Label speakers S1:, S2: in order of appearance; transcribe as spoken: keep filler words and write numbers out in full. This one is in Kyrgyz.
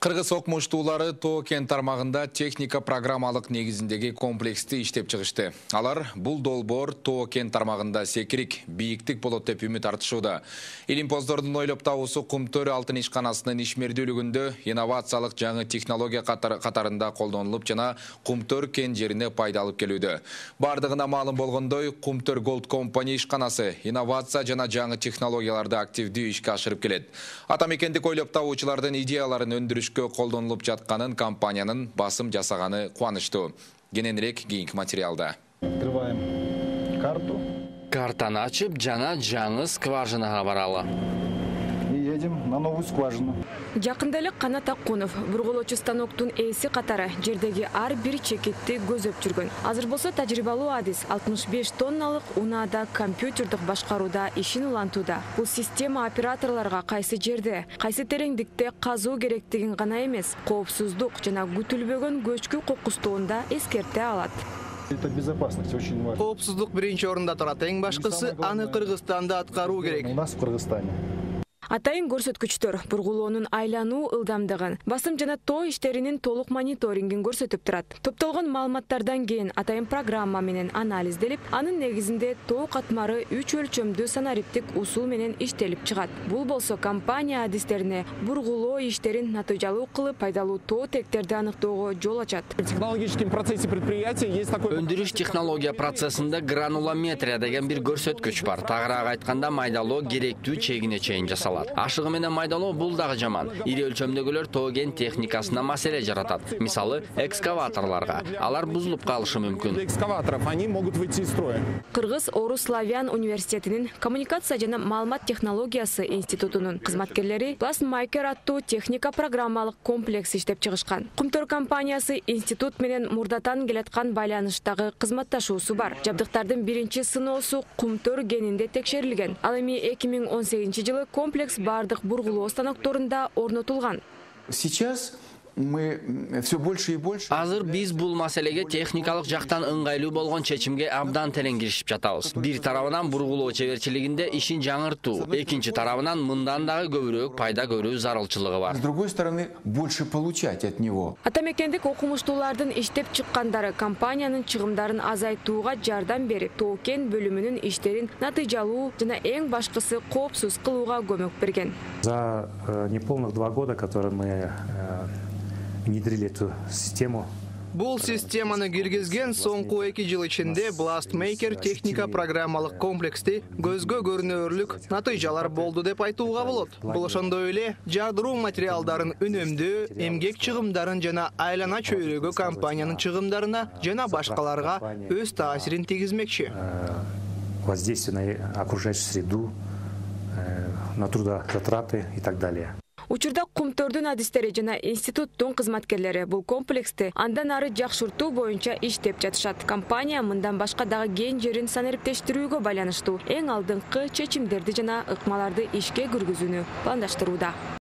S1: Кыргыз окумуштуулары Тоо кен тармагында техника программалык негизиндеги комплексти иштеп чыгышты. Алар бул долбоор Тоо кен тармагында секирик, бийиктик болот деп үмүт артышууда. Илимпоздордун ойлоп табуусу Кумтөр алтын ишканасынын ишмердүүлүгүндө инновациялык жаңы технология катарында колдонулуп жана Кумтөр кен жерине пайда алып келүүдө. Бардыгына маалым болгондой, Кумтөр Gold Company ишканасы инновация жана жаңы технологияларды активдүү ишке ашырып келет. Атамекендик ойлоп табуучулардын идеяларын өндүрүш колдонулуп жатканын компаниянын басым жасаганы кубанычтуу. Кененирээк кийинки материалда.
S2: Открываем карту.
S3: Картаны ачып, жана жаңы скважинага баралы.
S2: И едем на новую скважину.
S4: Жакында эле Канат Акунов бургулоочу станоктун ээси катары жердеги ар бир чекитти көзөп жүргөн. Азыр болсо тажрыйбалуу адис алтымыш беш тонналык унаада компьютердик башкарууда ишин улантууда. Бул система операторлорго кайсы жерде, кайсы тереңдикте казуу керектигин гана эмес, коопсуздук жана күтүлбөгөн көчкү кокустугунда эскерте алат.
S2: Это безопасность очень важно.
S5: Коопсуздук биринчи орунда турат, эң башкысы аны Кыргызстанда аткаруу керек.
S2: У нас в Кыргызстане.
S4: Атайын көрсөткүчтөр бургулоонун айлануу ылдамдыгын, басым жана тоо иштеринин толук мониторингин көрсөтүп турат. Топтолгон маалыматтардан кийин атайын программа менен анализделип, анын негизинде тоо катмары үч өлчөмдүү санариптик усул менен иштелип чыгат. Бул болсо компания адистерине бургулоо иштерин натыйжалуу кылып, пайдалуу тоо тектерди аныктоого жол ачат.
S6: В технологическом процессе предприятия есть такой...
S3: Өндүрүш технология процессинде гранулометрия деген бир көрсөткүч бар. Тагыраак айтканда майдалоо керектүү чегине чейин жасалат. Ашыгы менен майдалоо бул дагы жаман. Ири өлчөмдөгүлөр тоо кен техникасына маселе жаратат. Мисалы, экскаваторлорго. Алар бузулуп калышы мүмкүн.
S6: Экскаваторов, они могут выйти из строя.
S4: Кыргыз Орус Славян университетинин коммуникация жана маалымат технологиясы институтунун кызматкерлери Пластмейкер аттуу техника программалык комплекс иштеп чыгышкан. Кумтөр компаниясы институт менен мурдатан келаткан байланыштагы кызматташуусу бар. Жабдыктардын биринчи сыноосу Кумтөр кенинде текшерилген. Ал эми эки миң он сегизинчи жылы комплекс бардык бургулоо станокторунда орнотулган.
S7: Сейчас мы все больше и больше.
S3: Азыр биз бул маселеге техникалык жактан ыңгайлуу болгон чечимге абдан терең киришип жатабыз. Бир тарабынан бургулоо чеберчилигинде ишин жаңыртуу, экинчи тарабынан мындан дагы көбүрөөк пайда көрүү зарылчылыгы бар.
S7: С другой стороны, больше получать от него.
S4: Атамекендик окумуштуулардын иштеп чыккандары компаниянын чыгымдарын азайтууга жардам берип, тоо кен бөлүмүнүн иштерин натыйжалуу жана эң башкысы коопсуз кылууга көмөк берген.
S8: За неполных два года, которые мы внедрили эту систему.
S5: Бул системаны киргизген соңку эки жыл ичинде Пластмейкер техника программалык комплексти көзгө көрүнөрлүк натыйжалар болду деп айтууга болот. Бул ошондой эле жардыруу материалдарын үнөмдөө, эмгек чыгымдарын жана айлана чөйрөгө компаниянын чыгымдарына жана башкаларга өз таасирин тийгизмекчи.
S8: Воздействие на окружающую среду, на трудозатраты и так далее.
S4: Учурда Кумтөрдүн адистери жана институттун кызматкерлери бул комплексти андан ары жакшыртуу боюнча иштеп жатышат. Компания мындан башка дагы кен жерин санариптештирүүгө байланыштуу эң алдыңкы чечимдерди жана ыкмаларды ишке киргизүүнү пландаштырууда.